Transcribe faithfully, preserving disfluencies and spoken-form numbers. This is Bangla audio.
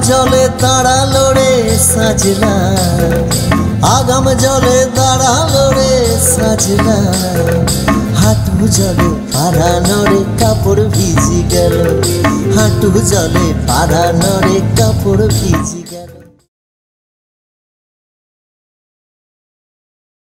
জলে দাঁড়ালো রে সাজলা, আগাম জলে দাঁড়ালো রে সাজলা। হাঁটু জলে পারানো রে কাপড় ভিজি গেল, হাঁটু জলে পারানো রে কাপড় ভিজি।